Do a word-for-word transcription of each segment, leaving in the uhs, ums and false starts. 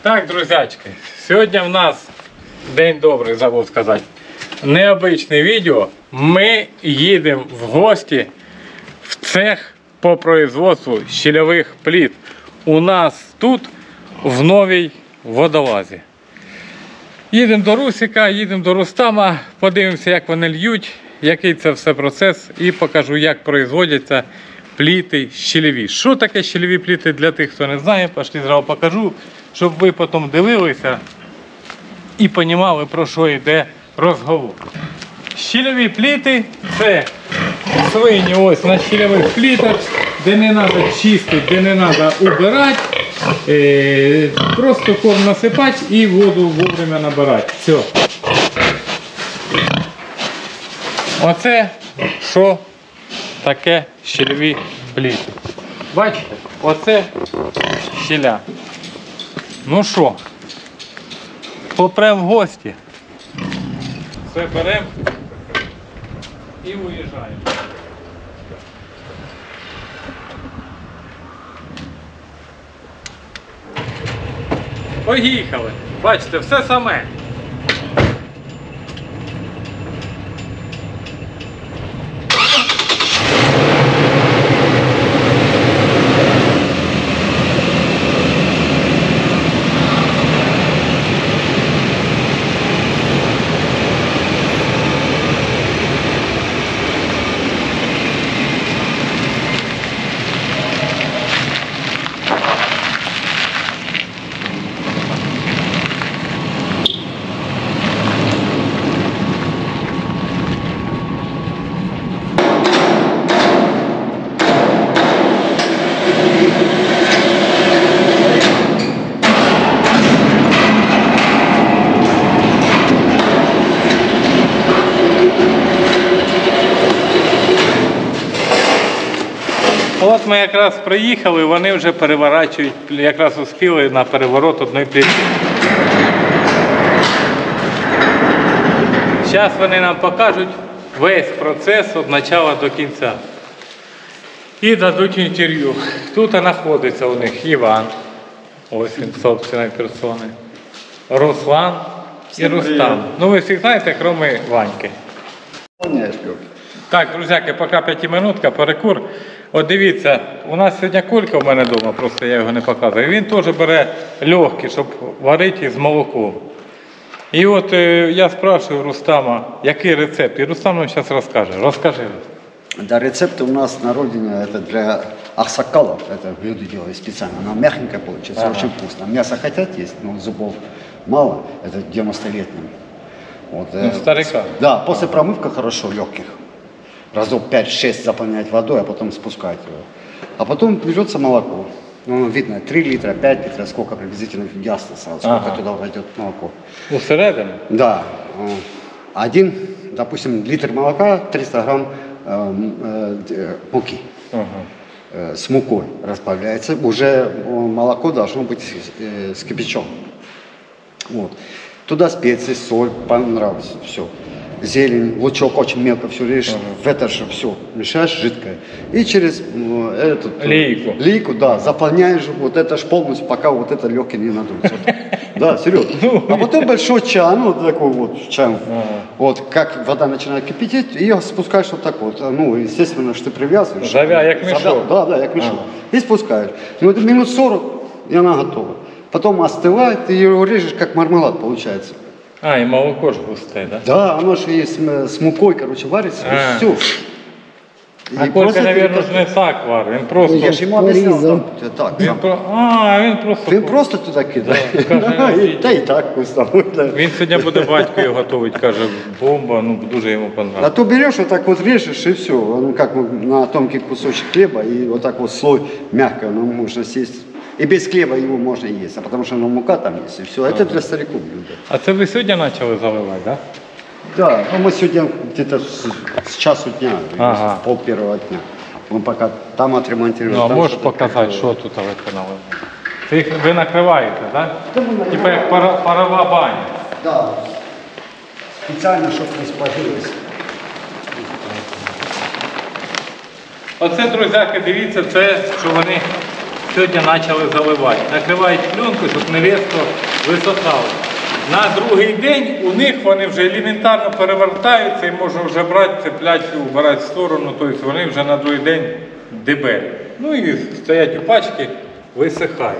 Так, друзячки, сьогодні в нас день добрий, забув сказати. Необичне відео. Ми їдемо в гості в цех по производству щільових плит. У нас тут в новій водолазі. Їдемо до Русика, їдемо до Рустама, подивимося, як вони льють, який це все процес, і покажу, як производяться пліти щільові. Що таке щільові пліти для тих, хто не знає, пішли зразу покажу, щоб ви потім дивилися і розуміли, про що йде розговор. Щільові пліти – це свині ось на щільових плітах, де не треба чистити, де не треба убирати, е, просто корм насипати і воду вовремя набирати. Все. Оце що таке щільові пліти. Бачите, оце щіля. Ну що, попрем в гості. Все беремо і уїжджаємо. Поїхали. Бачите, все саме. От ми якраз приїхали, вони вже переворачують, якраз успіли на переворот одної плити. Зараз вони нам покажуть весь процес від початку до кінця. І дадуть інтерв'ю. Тут знаходиться у них Іван, ось він, собственної персони, Руслан і Рустам. Ну ви всіх знаєте, крім Ваньки. Так, друзяки, поки п'ятиминутка, перекур. От дивіться, у нас сьогодні кулька в мене вдома, просто я його не показую. Він теж бере легкий, щоб варити з молоком. І от е, я спрашиваю Рустама, який рецепт, і Рустам нам зараз розкаже. Розкажи. Да, рецепты у нас на родине, это для аксакалов, это блюдо делают специально, оно мягенькое получается, ага. Очень вкусно. Мясо хотят есть, но зубов мало, это девяностолетним. Вот, ну, э, старика. Да, после промывка хорошо, легких. Разов пять-шесть заполнять водой, а потом спускать его. А потом берется молоко. Ну, видно, три литра, пять литров, сколько приблизительно, ясно сразу, сколько ага. Туда войдет молоко. Усередину? Да. Один, допустим, литр молока, триста грамм э, э, муки. Ага. Э, с мукой разбавляется. Уже молоко должно быть э, с кипячом. Вот. Туда специи, соль, понравится, все. Зелень, лучок очень мелко все режешь, ага. В это же все мешаешь жидкое. И через ну, эту лейку. лейку, да, заполняешь вот это ж полностью, пока вот это легкие не надуется. Да, серьезно. А потом большой чан, вот такой вот чан. Вот как вода начинает кипятить, ее спускаешь вот так вот. Ну, естественно, что ты привязываешь. Завя, як мешок. Да, да, як мешок. И спускаешь. Ну, это минут сорок, и она готова. Потом остывает, и ее режешь, как мармелад получается. А, и молоко же густое, да? Да, оно же есть с мукой, короче, варится, а. И все. А Колька, наверное, же не так варит, він просто... Я ж йому об'ясняв, так. Він про... А, він просто... Він просто туди кидає. Та і так вкусно. Він сьогодні буде батькою готувати, каже, бомба, ну дуже йому понравилось. А то берешь, вот так вот режешь и все, ну как на тонкий кусочек хлеба и вот так вот слой мягко, ну можно съесть. И без хлеба его можно есть, а потому что ну, мука там есть, и все. Это ага. Для стариков блюдо. А це ви сьогодні почали заливати, да? Да, ну мы сегодня где-то с, с часу дня, ага. С пол первого дня. Мы пока там отремонтируем. Ну а можешь показать, что тут ви наливаєте? Це їх ви накриваєте, так? Да? Типа як пара, парова баня. Да. Специально, чтобы не спалилось. Оце, друзяки, дивіться, це, що вони Сьогодні почали заливати. Накривають пленку, щоб не різко висохало. На другий день у них вони вже елементарно перевертаються і можна вже брати, цепляти, убирати в сторону, тобто вони вже на другий день дебелі. Ну і стоять у пачці, висихають.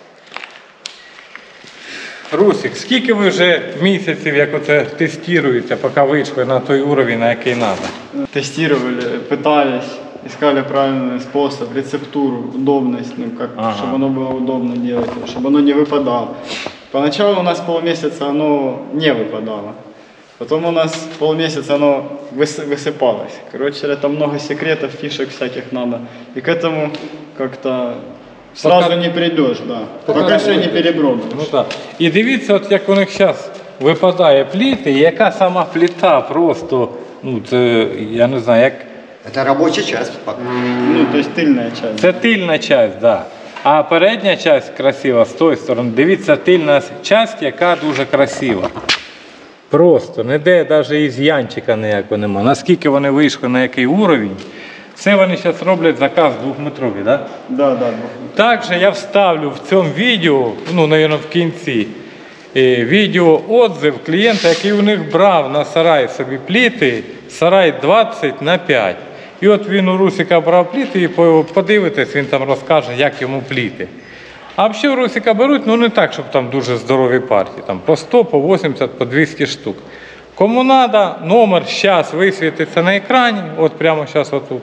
Русик, скільки ви вже місяців, як оце тестуєте, поки вийшли на той уровень, на який треба? Тестировали, пытались, искали правильный способ, рецептуру, удобность, ну, как, Ага. чтобы оно было удобно делать, чтобы оно не выпадало. Поначалу у нас полмесяца оно не выпадало, потом у нас полмесяца оно выс- высыпалось. Короче, это много секретов, фишек всяких надо. И к этому как-то сразу Пока- не придешь, да. Пока Пока, что не работаешь. перепробуешь. Ну так. І дивіться, от як у них зараз випадає пліти, і яка сама плита просто, ну це, я не знаю, як. Это рабочая часть. Ну, то есть тыльная часть. Це тильна часть, да. А передня часть красива з тої сторони. Дивіться, тильна часть, яка дуже красива. Просто, ніде навіть із янчика ніякого нема. Наскільки вони вийшли, на який уровень. Це вони зараз роблять заказ двохметровий, так? Да, да, да. Також я вставлю в цьому відео, ну, мабуть, в кінці, е, відео отзыв клієнта, який у них брав на сарай собі пліти, сарай двадцять на п'ять. І от він у Русика брав пліти і по- подивитесь, він там розкаже, як йому пліти. А взагалі у Русика беруть, ну не так, щоб там дуже здорові партії, там по сто, по вісімдесят, по двісті штук. Кому треба, номер зараз висвітиться на екрані, от прямо зараз отут.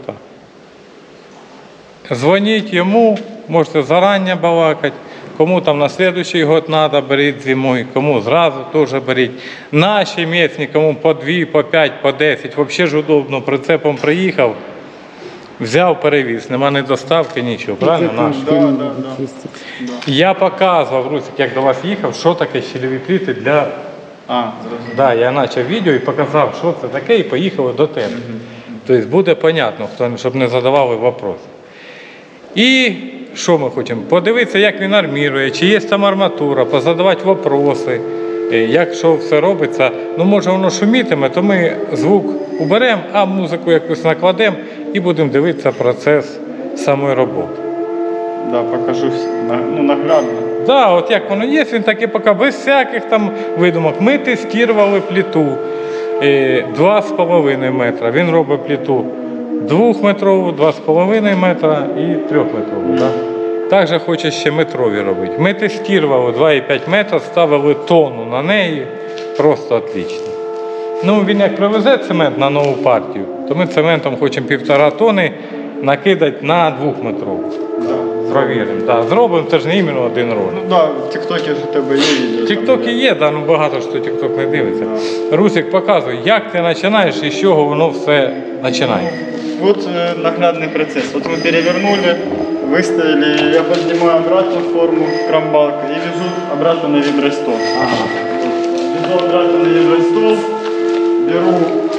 Дзвоніть йому, можете зарані балакати. Кому там на наступний год треба, беріть зимою, кому зразу теж беріть. Наші місні, кому по дві, по п'ять, по десять. Взагалі ж удобно, прицепом приїхав, взяв, перевіз. Нема ні доставки, нічого. Правильно? Наш. Да, да, да. Я показував, Русик, як до вас їхав, що таке щільові пліти для... А, зрозуміло. Да, я почав відео і показав, що це таке, і поїхали до тебе. Тобто буде зрозуміло, хто, щоб не задавали питання. І що ми хочемо? Подивитися, як він армірує, чи є там арматура, позадавати питання, як що все робиться. Ну, може воно шумітиме, то ми звук уберемо, а музику якусь накладемо і будемо дивитися процес самої роботи. Да, покажу вс- на- ну, наглядно. Да, от як воно є, він таки поки без всяких там видумок. Ми тестували плиту е, два з половиною метра. Він робить плиту двохметрову, два з половиною метра і трьохметрову. Да? Також хоче ще метрові робити. Ми тестували два і п'ять метра, ставили тонну на неї. Просто отлично. Ну, він як привезе цемент на нову партію, то ми цементом хочемо півтора тони накидати на двохметрову. Да. Провіримо. Да, зробимо, це ж не іменно один ролик. Ну да, в ТикТоке же у тебе є відео. Тікток і є, да, ну багато що Тікток не дивиться. Русик, показуй, як ти починаєш і з чого воно все починає. Вот э, наглядный процесс. Вот мы перевернули, выставили, я поднимаю обратно форму кромбалка и везу обратно на вибростол. Ага. Везу обратно на вибростол, беру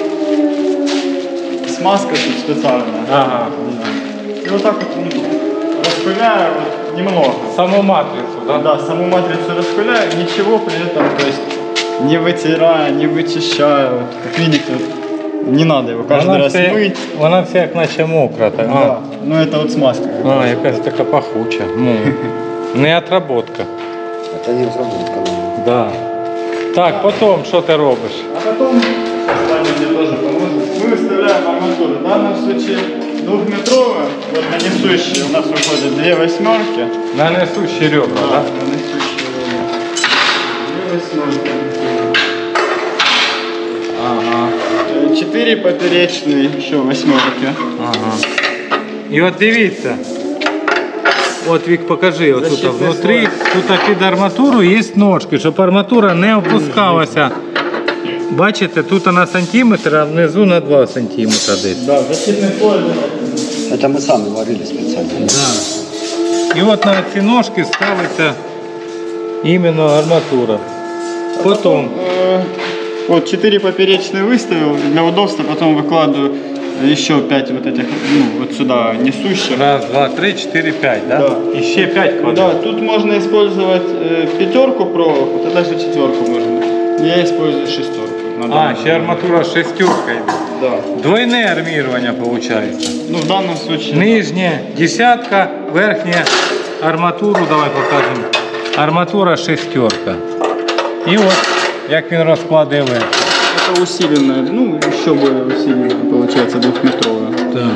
смазка тут специальная. Ага. И вот так вот ну, распыляю вот, немного. Саму матрицю, да? Да, саму матрицу распыляю, ничего при этом, то есть не вытирая, не вычищая. Вот, как видите, вот, не надо его каждый Вона раз вся, мыть. вона вся як наче мокра. Так. Да. Ну это вот смазка. А, а, якась така пахуча. Ну, не отработка. Это не разработка. да. Да. Так, потім що ти робиш? А потом, Ваня мне тоже поможет, мы выставляем арматуру. В данном случае двухметровая, вот на несущие у нас выходят две восьмерки. На несущі ребра, Да, да? на несущие ровно. Две восьмерки. Ага. Э, Четыре поперечные, еще восьмерки. Ага. І от дивіться. От Вік, покажи, от тут Защитний внутрі, тут під арматуру є ножки, щоб арматура не опускалася. Бачите, тут на сантиметр, а внизу на два сантиметра десь. Да, защитный слой. Это мы сами варили специально. Да. І от на ці ножки ставиться іменно арматура. Потім. Э, Вот четыре поперечные выставил, для удобства потом выкладываю еще пять вот этих, ну, вот сюда несущих. Раз, два, три, четыре, пять, да? Да. І ще п'ять Да, квадратів. тут можно использовать э, пятерку проволоку, вот даже четверку можно. Я использую шестерку. на А, данном ще арматура з шестеркою. Да. Двойне армірування виходить. Ну, в данном случае. Нижнє десятка, верхнє арматуру, давай покажемо. Арматура шестерка. І от як він розкладає верх. Это усиленная, ну еще более усиленная, получается двухметровая. Так.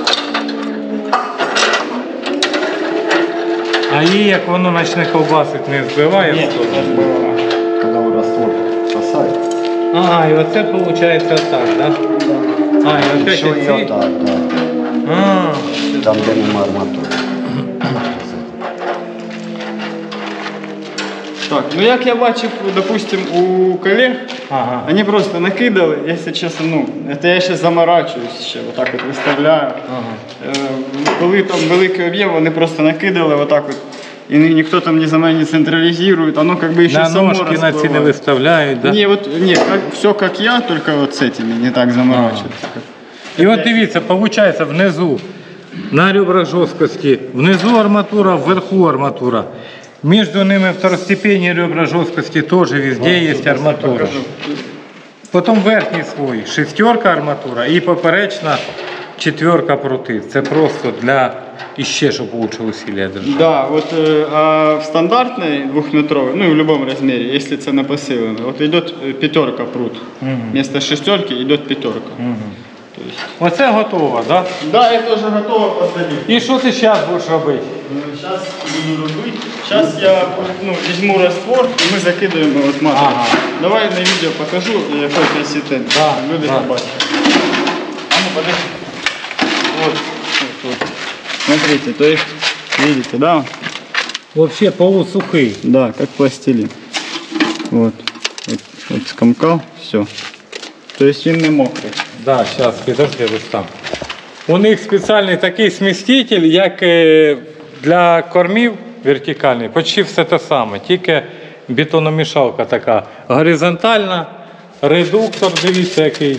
А її, як воно почне ковбасить, не збиває? Нет, стоп? не сбивала. Когда он раствор спасает. Ага, і оце виходить отак, да? А, і опять Еще и оці. вот так, да. А, Там, где нема арматуры. Так, ну як я бачив, допустим, у колег, ага. они просто накидали, если честно, ну, это я ще заморачуюсь, ще отак от виставляю. Ага. Е, Коли там великий об'єм, вони просто накидали отак от, і ні- ніхто там не за мене не централізує, оно как бы ще На само ножки на ці не розпливає. виставляють, да? Не, вот, не, как, все как я, только вот с этими не так заморачиваться. І от дивіться, виходить внизу на ребрах жорсткості, внизу арматура, вверху арматура. Між ними второстепенні ребра жорсткості теж везде є арматура. Покажу. Потім верхній слой, шестерка арматура і поперечна четверка прути. Це просто для іще, щоб лучше усилля держати. Да, вот э, а в стандартной двухметровой, ну и в любом размере, если це не посилено, вот идет э, пятерка прут. Вместо шестерки идет пятерка. То есть... Оце готово, так? Да, это уже готово посадить. І що ти зараз будеш робити? Сейчас буду робити. Сейчас я ну, візьму раствор і ми закидуємо от матрицю. Ага. Давай на відео покажу, який красоти. Да, Люди да. побачать. А ну подожди. Вот, вот, вот. Смотрите, то есть, видите, да? Взагалі полусухий. Да, как пластилин. Вот. Вот, вот скомкал, все. То есть він не мокрий. Да, зараз, підожди, ось там. У них спеціальний такий сміститель, як е, для кормів вертикальний, почти все те саме, тільки бетономішалка така горизонтальна, редуктор, дивіться який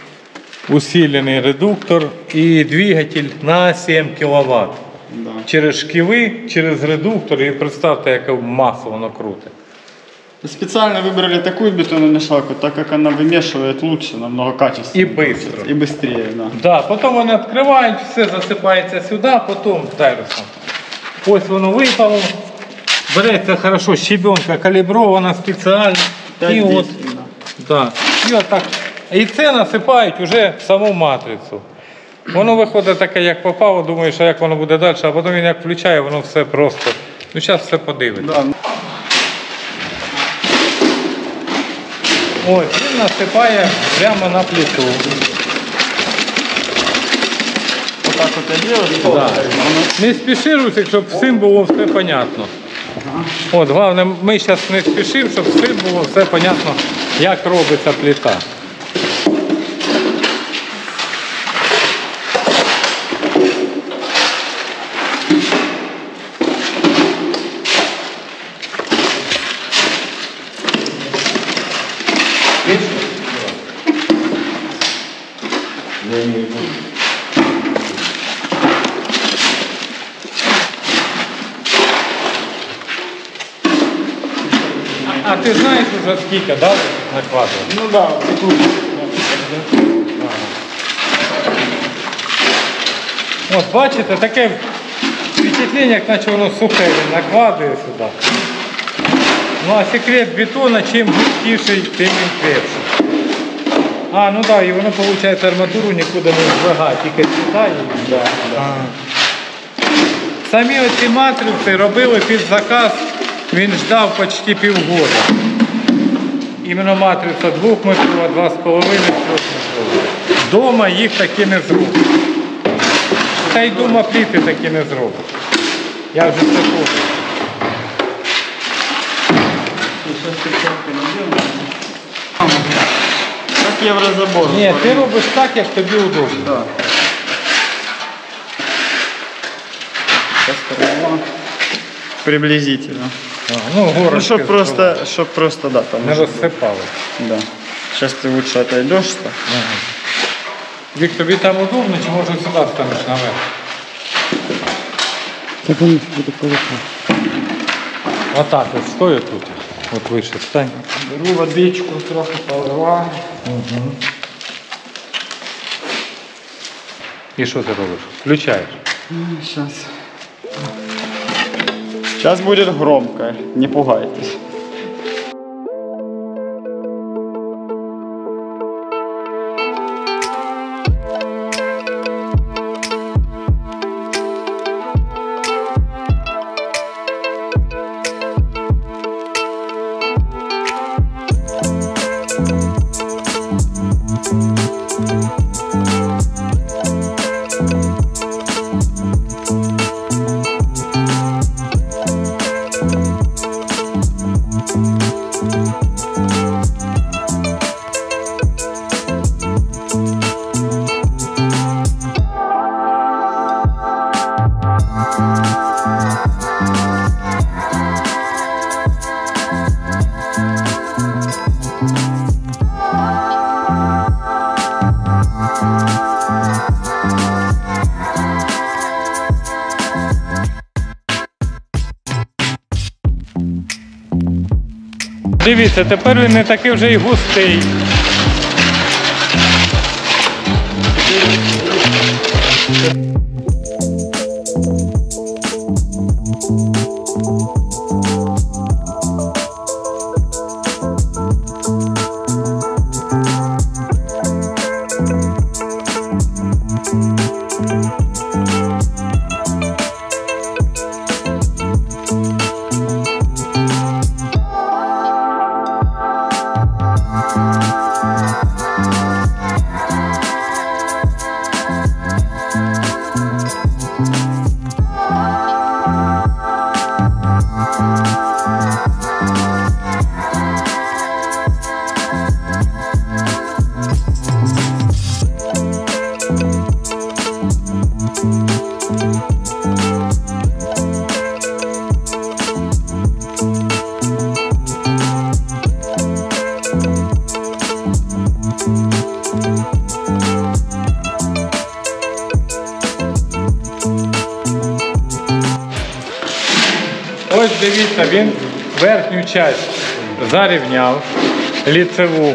усилений редуктор і двигатель на сім кіловат. Да. Через шківи, через редуктор і представте, яке масу воно крутить. Специально выбрали такую бетономешалку, так как она вымешивает лучше, намного качественнее. І швидко. И быстрее, да. Да, потім вони відкривають, все засипається сюди, потім тайрусом. Ось воно випало. Береться хорошо, щебенка калібрована спеціально. І от, да. І от так. І це насипають вже в саму матрицю. Воно виходить таке, як попало, думаєш, а як воно буде далі, а потім він як включає, воно все просто. Ну зараз все подивиться. Да. Ось, він насипає прямо на плиту. Вот так вот я делаю, что Да. Не спіши, Русик, щоб всім було все понятно. От, головне, ми зараз не спішимо, щоб всім було все понятно, як робиться плита. А ти знаєш вже скільки, да, накладує? Ну да, вот тут. От бачите, таке впечатлення, як наче воно сухе, він накладує сюди. Ну а секрет бетона, чим густіший, тим він крепший. А, ну так, да, і воно, виходить, арматуру нікуди не збігає, тільки сідає. Да, да. Самі оці матриці робили під заказ, він ждав почти півгода. Іменно матриця двохметрова, два з половиною, трьохметрова. Дома їх таки не зробить. Та й дома пліти таки не зробить. Я вже це хочу. Сейчас пятерку наделаем. Как еврозабор. Ні, ти робиш так, як тобі удобно. Да. Сейчас порвала. Приблизительно. Ага, ну, Ну, горошки чтоб просто, чтоб просто, да, там не уже- розсипали. Да. Сейчас ты лучше отойдешься. Ага. Вік, тобі там удобно, чи може сюди станеш наверх? Так он будет хорошо. Отак, от стою тут. От вище стань. Беру водичку, трохи поливаю. І що ти робиш? Включаєш. Сейчас. Сейчас будет громко, не пугайтесь. Дивіться, тепер він не такий вже й густий. Ось дивіться, він верхню частину зарівняв, ліцеву.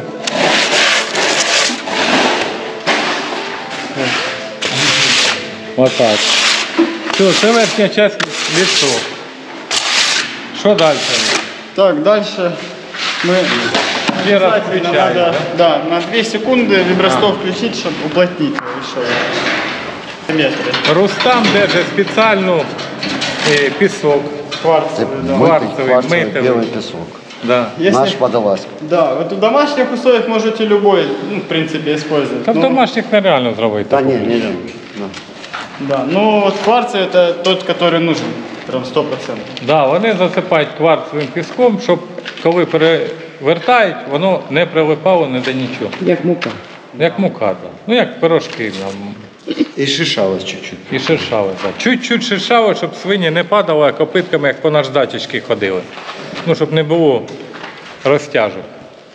Отак. Все, це верхня частина ліцо. Що далі? Так, дальше мы Ще раз обязательно включаем, надо, да? да, на две секунды вибростол включить, чтобы уплотнить еще метры. Рустам держить спеціальну е, пісок. Кварцевый, да. Мытый, Кварцевый, кварцевый, мытый. белый песок. Да. Если- Наш водолазка. Да, вот в домашних условиях можете любой, ну, в принципе, использовать. Та в Ну, домашніх нереально зробити. Да не, не, не. Да. Да, ну вот кварцевый это тот, который нужен, прям сто процентов. Да, вони засипають кварцевим піском, щоб коли перевертають, воно не прилипало ні до нічого. Як мука. Як мука, да. Ну як пирожки нам. І шишалось чуть-чуть. І шершаве. Да. Чуть-чуть шершаве, щоб свині не падали, а копитками, як по наждачечки ходили. Ну, щоб не було розтяжок.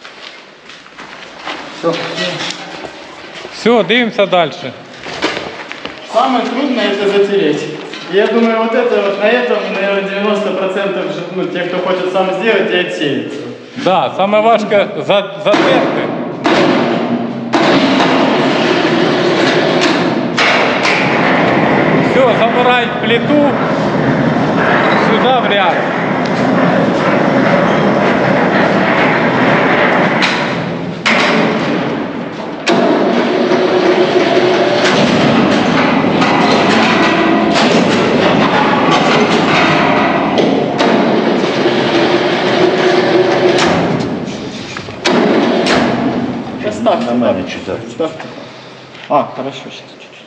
Все. Все, дивимося далі. Самое трудное это затереть. Я думаю, вот это вот на этом, наверное, девяносто процентов ну, тех, кто хочет сам сделать, и отсеется. Да, саме важко за- затерти. Все, забирають плиту сюди в ряд. Поставь На мене чуть-чуть. Ставь. А, хорошо, сейчас чуть-чуть.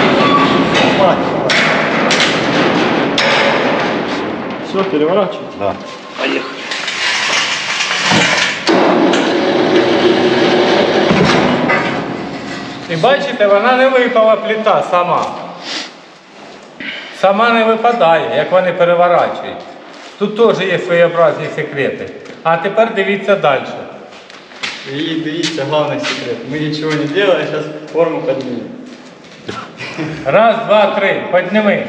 Все, переворачивай. Да. І бачите, вона не випала плита сама. Сама не випадає, як вони переворачують. Тут теж є своєобразні секрети. А тепер дивіться далі. И видите, главный секрет. Мы ничего не делаем, сейчас форму поднимем. Раз, два, три, підніми.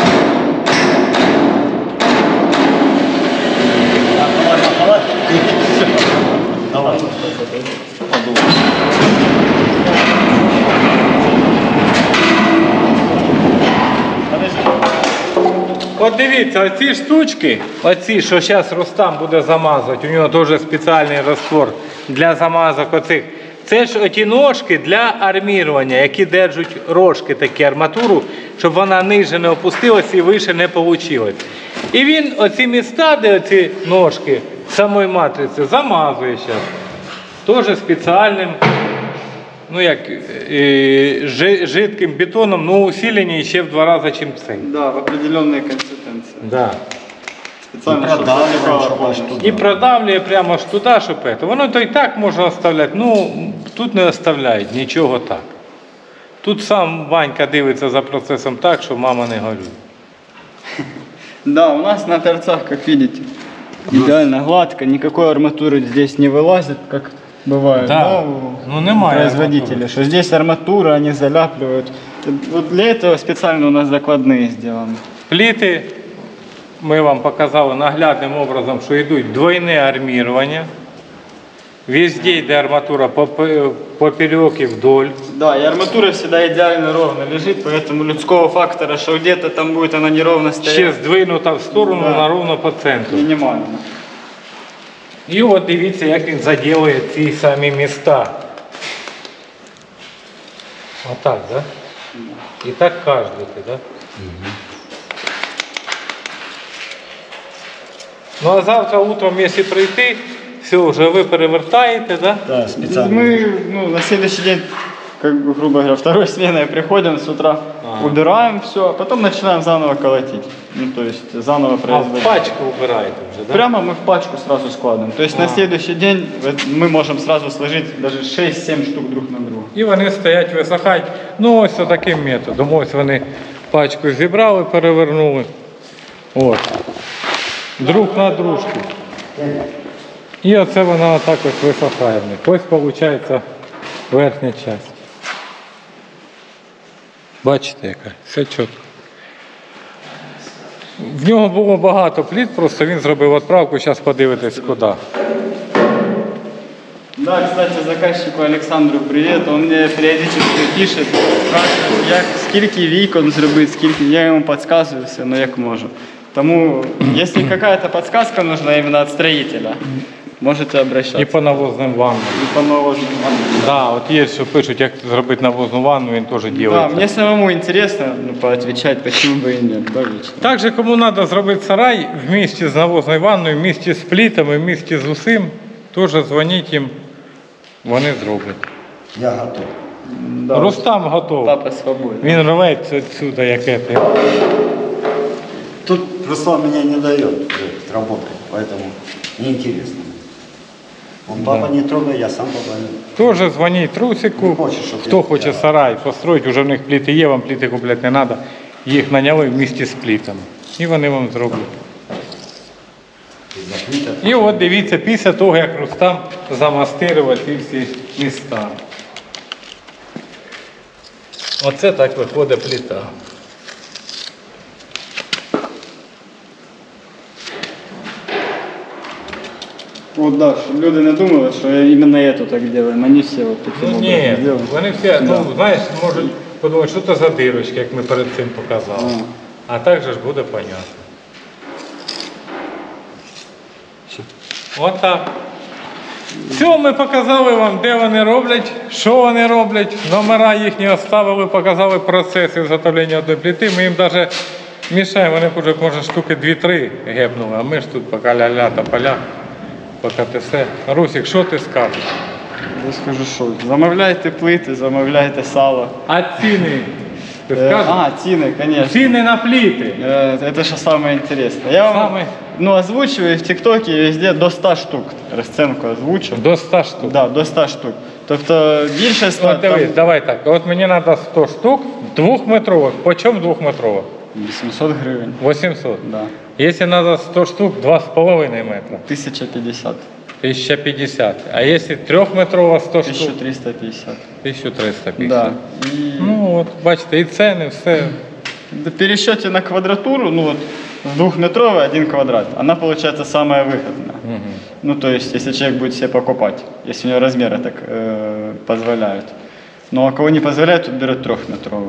Давай. от дивіться, оці штучки, оці, що зараз Рустам буде замазувати, у нього теж спеціальний розтвор для замазок оцих. Це ж оті ножки для армірування, які держать рожки такі арматуру, щоб вона ниже не опустилася і вище не вийшло. І він оці міста, де оці ножки самої матриці, замазує зараз. Теж спеціальним, ну як, е, жи- жидким бетоном, ну усилені ще в два рази, чим цей. Да, в определенной консистенции. Да. Специально, И чтобы продавливаем, заливало чтобы аж полностью. туда. І продавлює прямо аж туди, щоб це. Воно то і так може оставляти. Ну, тут не оставляють нічого так. Тут сам Ванька дивиться за процесом так, що мама не горює. Да, у нас на торцах, как видите, идеально гладко, никакой арматуры здесь не вылазит, как бывает, Да. да, у Ну, немає производителя, арматури. что здесь арматура, они заляпливают. Вот для этого специально у нас закладные сделаны. Пліти ми вам показали наглядним образом, що йдуть двойне армірування. Везде йде арматура попе- поперек і вдоль. Да, и арматура всегда идеально ровно лежит, поэтому людского фактора, что где-то там будет она неровно Ще стоять, здвинута в сторону, Да. на ровно по центру. минимально. І от дивіться, як він заділує ці самі міста. Отак, да? І так кожен, да? Ну а завтра утром, якщо прийти, все, вже ви перевертаєте, да? Да, специально. Мы ну, на следующий день, как бы, грубо говоря, второй сменой приходим с утра, Ага. убираем все, а потом начинаем заново колотить. Ну, то есть заново А в производить. пачку вбираєте вже, да? Прямо мы в пачку сразу складываем. То есть на следующий день вот мы можем сразу сложить даже шесть-семь штук друг на друга. І вони стоять, висохають. Ну ось таким методом. Ось вони пачку зібрали, перевернули. От. Друг на дружку. І оце вона отак ось висохає в них. Ось виходить верхня частина. Бачите, яка? Все чітко. В нього було багато пліт, просто він зробив відправку, зараз подивитесь куди. Да, кстати, заказчику Александру привет. Он мне периодически пишет, спрашивает, як, скільки вікон зробити, скільки, я ему подсказываю все, но як можу. Тому, если какая-то подсказка нужна именно от строителя, можете обращаться. І по навозним ваннам. И по наложению. Да, от є, що пишуть, як зробити навозну ванну, він теж Да, робить. мне самому интересно ну, поотвечать, почему бы и нет, да, лично. Також кому треба зробити сарай в місті з навозною ванною, в місті з плітами, в місті з усім, теж дзвоніть їм, вони зроблять. Я готов. Да, Рустам готовий. папа свободен. Він рветься відсюди, як це. Тут Руслан меня не дает работать, поэтому неинтересно. Он папа не трогай, я сам папа. Теж дзвоніть Трусику, Не хочеш, щоб хто я- хоче я- сарай построїти, вже в них пліти є, вам пліти купляти не треба. Їх наняли в місті з плітами. І вони вам зроблять. І от дивіться, після того, як Рустам замастирував ці всі міста. Оце так виходить пліта. Вот да, чтобы люди не думали, что именно это так делаем, они все вот таким Ну образом ні, делают. вони всі, ну знаєш, можуть подумати, що це за дирочки, як ми перед цим показали. А так же ж буде понятно. От так. Все, ми показали вам, де вони роблять, що вони роблять. Номера їхні оставили, показали процес ізготовлення одної плити. Ми їм навіть мішаємо, вони вже може штуки дві-три гепнули, а ми ж тут поки ля-ля та поля, поки те все. Русик, що ти скажеш? Я скажу, що замовляйте плити, замовляйте сало. А ціни? Ти Э, скажеш? а, тины, конечно. Ціни на пліти. Э, Это же самое интересное. Я вам Самое. ну, озвучиваю в ТикТоке везде до ста штук. Розценку озвучу. До ста штук. Да, до ста штук. Тобто більше ста. От дивись, давай так. От мені треба сто штук двохметрових. По чому двохметрова? вісімсот гривень. вісімсот. Да. Якщо треба сто штук, два з половиною метра. тисяча п'ятдесят. тисяча п'ятдесят. А якщо трьохметрова сто штук? тисяча триста п'ятдесят. тисяча триста п'ятдесят. Да. И Ну от, бачите, і ціни, все. в пересчете на квадратуру, ну вот двухметровый один квадрат, она получается самая выгодная. Угу. Ну, то есть, если человек будет себе покупать, если у него размеры так э, позволяют. Ну, а кого не позволяют, то берут трехметровую.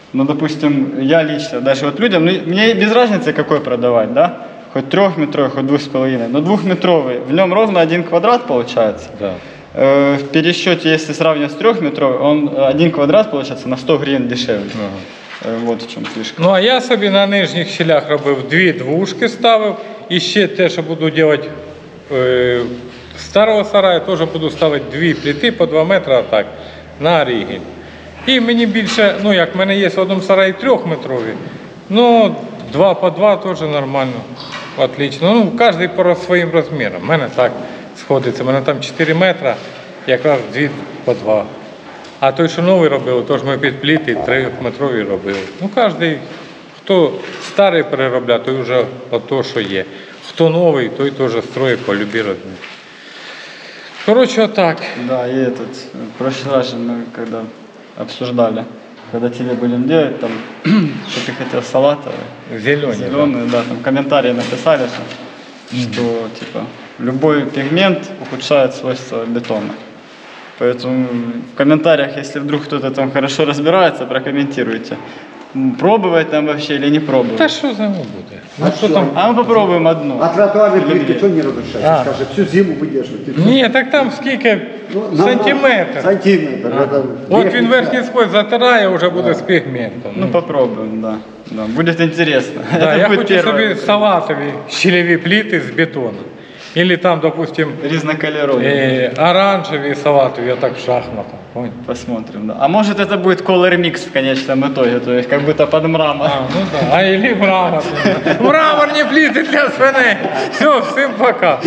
Ну, допустим, я лично, даже вот людям, ну, мне без разницы, какой продавать, да? Хоть трехметровый, хоть двух с половиной, но двухметровый, в нем ровно один квадрат получается. Да. Э, в пересчете, если сравнивать с трехметровым, он один квадрат получается на сто гривен дешевле. Ага. Э, вот в чому фішка. Ну а я собі на нижніх щелях робив дві двушки ставив. І ще те, що буду робити е, старого сараю, теж буду ставити дві плити по два метри отак, на рігель. І мені більше, ну як в мене є в одному сараї трьохметрові, ну два по два теж нормально, отлично. Ну кожен по своїм розмірам. У мене так сходиться, у мене там чотири метри, якраз дві по два. А той, що новий робив, тож ми під пліти трьохметрові робили. Ну кожен, хто старий переробляє, той вже ото, що є. Хто новий, той теж строїть по любі розміри. Коротше, отак. Да, и этот, в прошлый раз же мы когда обсуждали, когда тебе будем делать, там, что ты хотел салатовый, Зеленый. зеленый, да, там комментарии написали, что, что типа любой пигмент ухудшает свойства бетона. Поэтому в комментариях, если вдруг кто-то там хорошо разбирается, прокомментируйте. М, Пробовать там вообще или не пробовать. Та що за ним буде? Ну, А що що? там? А мы попробуем одну. А тротуарные Или плитки две. что не разрушать? А. Скажи, всю зиму выдерживать. И всё. Ні, так там скільки? Ну, на- Сантиметр. Сантиметр. это От верхний він верхній слой затирає, вже буде з пігментом. Ну попробуем, да. да. Будет интересно. Да, Это я будет хочу первое. собі салатові щелеві плити з бетону. Или там, допустим, Різнокольорові. э, оранжевые салатовые, так в шахматах. Понял? Посмотрим, да. А может это будет color mix в конечном итоге, то есть как будто под мрамор. А, ну да. А или мрамор. Мраморні плити для свиней. Все, всім пока.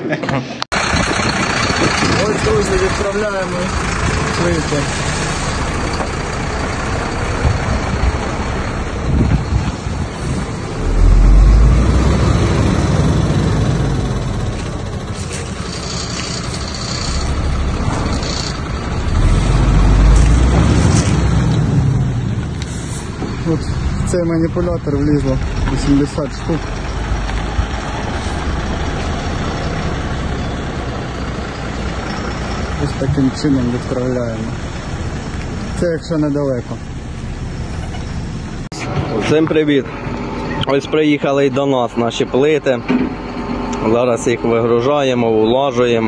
Ось, друзі, відправляємо плити. От в цей маніпулятор влізло вісімдесят штук. Ось таким чином відправляємо. Це якщо недалеко. Всім привіт! Ось приїхали й до нас наші плити. Зараз їх вигружаємо, улажуємо.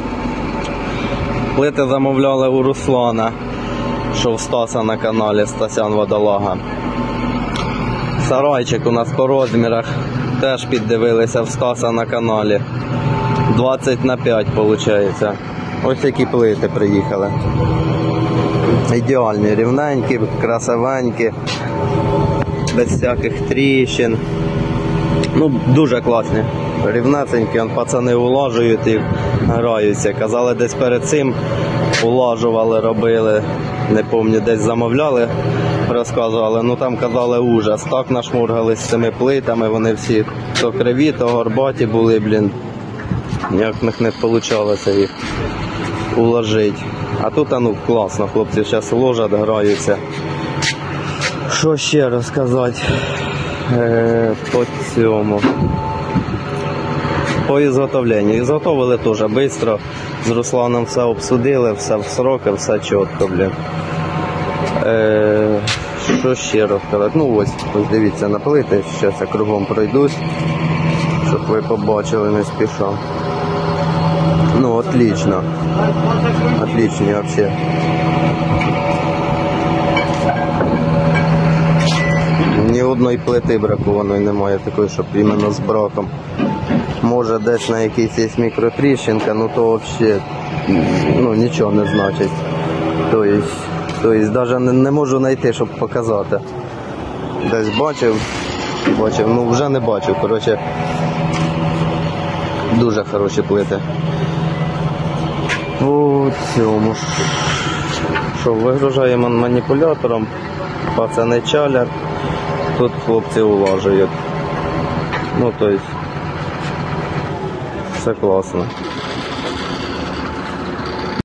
Плити замовляли у Руслана, що в Стаса на каналі Стасян Водолага. Сарайчик у нас по розмірах теж піддивилися в Стаса на каналі. двадцять на п'ять виходить. Ось які плити приїхали. Ідеальні, рівненькі, красивенькі, без всяких тріщин. Ну, дуже класні. Рівнесенькі, он пацани улажують і граються. Казали, десь перед цим улажували, робили, не пам'ятаю, десь замовляли, розказували. Ну там казали ужас. Так нашмургались з цими плитами, вони всі то криві, то горбаті були, блін. Ніяк в них не вийшло їх уложити. А тут, а ну, класно, хлопці зараз ложать, граються. Що ще розказати е, по цьому? По ізготовленню. Ізготовили теж швидко. З Русланом все обсудили, все в сроки, все чітко, блін. Е, що ще розказати? Ну ось, ось дивіться на плити, зараз я кругом пройдусь, щоб ви побачили, не спіша. Ну, отлично. Отличні вообще. Ні одної плити бракованої немає, такої, щоб іменно з браком. Може десь на якійсь є мікротріщинка, ну то взагалі ну, нічого не значить. Тобто, тобто навіть не, не можу знайти, щоб показати. Десь бачив, бачив, ну вже не бачив. Коротше, дуже хороші плити. У цьому ж. Що, вигружаємо маніпулятором, пацани чалять, тут хлопці улажують. Ну, тобто, все класно.